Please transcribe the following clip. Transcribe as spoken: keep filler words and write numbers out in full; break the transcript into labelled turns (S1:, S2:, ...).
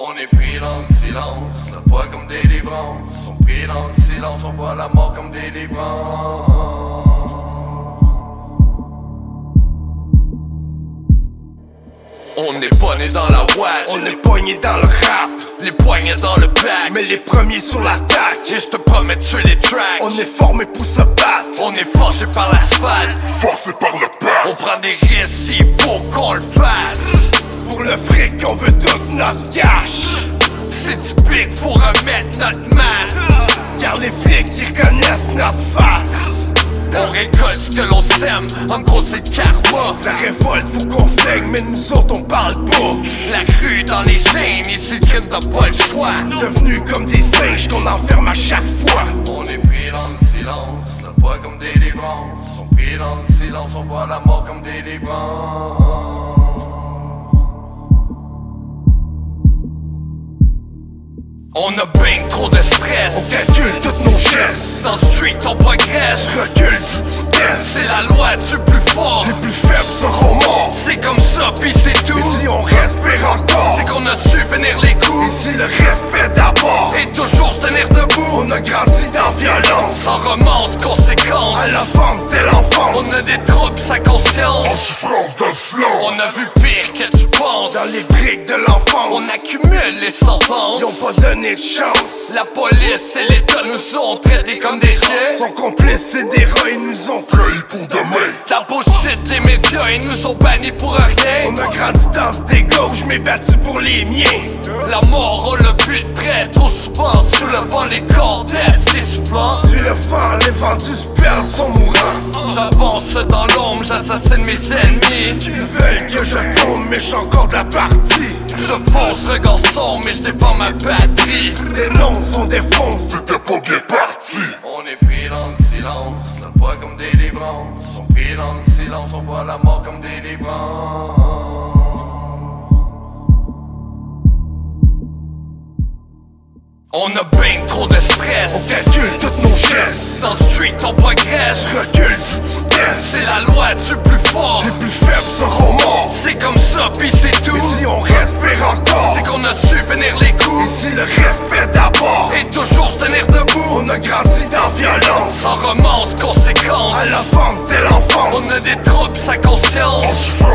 S1: On est pris dans le silence, la foi comme des délivrances. On prie dans le silence, on voit la mort comme des délivrances. On n'est pas né dans la watch,
S2: on est pogné dans le rap,
S1: les poignets dans le bac,
S2: mais les premiers sur l'attaque.
S1: Et je te promets de tuer les tracks.
S2: On est formé pour se battre,
S1: on est forgé par l'asphalte,
S2: forcé par le pas.
S1: On prend des risques, il faut qu'on le fasse.
S2: Pour le fric, on veut toute notre cash.
S1: C'est typique, faut remettre notre masse.
S2: Car les flics, ils connaissent notre face.
S1: On récolte ce que l'on sème, en gros c'est le karma.
S2: La révolte faut qu'on saigne, mais nous autres on parle pas.
S1: La crue dans les chaînes, ici le crime t'as pas le choix.
S2: Devenus comme des singes qu'on enferme à chaque fois.
S1: On est pris dans le silence, la foi comme des délivrances. On prie dans le silence, on voit la mort comme des délivrances. On a bien trop de stress,
S2: on calcule toutes nos gestes.
S1: Dans le street on progresse,
S2: recule si tu testes.
S1: C'est la loi du plus fort,
S2: les plus faibles seront morts.
S1: C'est comme ça pis c'est tout.
S2: Et si on respire encore,
S1: c'est qu'on a su venir les coups.
S2: Et si le respect d'abord,
S1: et toujours se tenir debout.
S2: On a grandi dans violence,
S1: sans romance, conséquence.
S2: À l'offense dès l'enfance,
S1: on a des troubles, sa conscience.
S2: En souffrance dans le silence,
S1: on a vu pire que tu penses.
S2: Dans les briques de l'enfance,
S1: on accumule les sentences.
S2: Ils ont pas donné de chance.
S1: La police et l'État nous ont traités comme des chiens.
S2: Sont complices et des rats, ils nous ont trahis pour demain.
S1: La bullshit des médias, ils nous ont bannis pour rien.
S2: On a grandi dans des gauches, mais battu pour les miens.
S1: La mort, on l'a vu de près, trop souvent. Sous le vent, les cordettes, c'est soufflant.
S2: Tu le vent, les vendus se perdent, sont mourants.
S1: J'avance dans l'ombre, j'assassine mes ennemis.
S2: Ils veulent que je tombe, mais j'suis encore de la partie.
S1: Je fonce, regard sombre, mais je défends ma batterie.
S2: Les noms sont des fonces, c'était pas bien parti.
S1: On est pris dans le silence, la foi comme des délivrances. On prie dans le silence, on voit la mort comme des délivrances. On a bien trop de stress,
S2: on calcule toutes nos gestes.
S1: Dans le street on progresse,
S2: recule si tu testes.
S1: C'est la loi du plus fort,
S2: les plus faibles seront morts.
S1: C'est comme ça pis c'est tout.
S2: Et si on respire encore,
S1: c'est qu'on a su venir les coups.
S2: Et si le respect d'abord,
S1: et toujours se tenir debout.
S2: On a grandi dans violence,
S1: sans romance, conséquence.
S2: À l'offense dès l'enfance,
S1: on a des troubles, sa conscience.